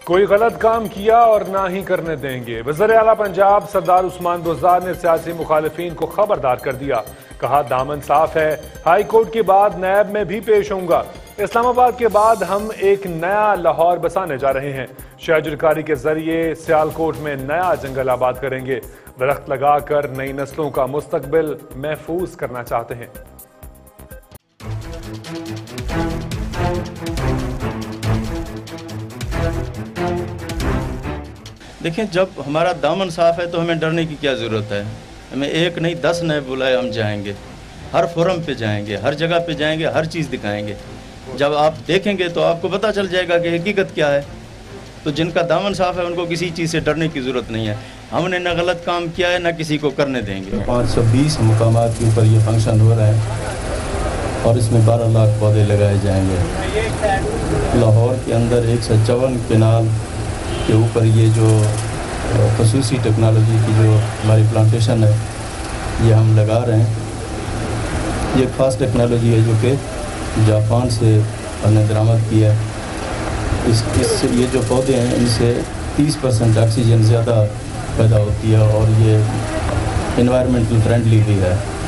कोई गलत काम किया और ना ही करने देंगे। वज़ीर आला पंजाब सरदार उस्मान बुज़दार ने सियासी मुखालिफिन को खबरदार कर दिया। कहा दामन साफ है, हाई कोर्ट के बाद नैब में भी पेश होऊंगा। इस्लामाबाद के बाद हम एक नया लाहौर बसाने जा रहे हैं। शहजरकारी के जरिए सियालकोट में नया जंगल आबाद करेंगे। दरख्त लगाकर नई नस्लों का मुस्तकबिल महफूज करना चाहते हैं। देखें, जब हमारा दामन साफ है तो हमें डरने की क्या ज़रूरत है। हमें एक नहीं 10 नैब बुलाए, हम जाएंगे, हर फोरम पे जाएंगे, हर जगह पे जाएंगे, हर चीज़ दिखाएंगे। जब आप देखेंगे तो आपको पता चल जाएगा कि हकीकत क्या है। तो जिनका दामन साफ है उनको किसी चीज़ से डरने की ज़रूरत नहीं है। हमने न गलत काम किया है, न किसी को करने देंगे। 520 मुकामात के ऊपर ये फंक्शन हो रहा है और इसमें 12 लाख पौधे लगाए जाएंगे। लाहौर के अंदर 154 केनाल के ऊपर ये जो खसूसी टेक्नोलॉजी की जो हमारी प्लांटेशन है ये हम लगा रहे हैं। ये ख़ास टेक्नोलॉजी है जो कि जापान से हमने दरामद किया है। इससे ये जो पौधे हैं इनसे 30% ऑक्सीजन ज़्यादा पैदा होती है और ये इन्वायरमेंटल फ्रेंडली भी है।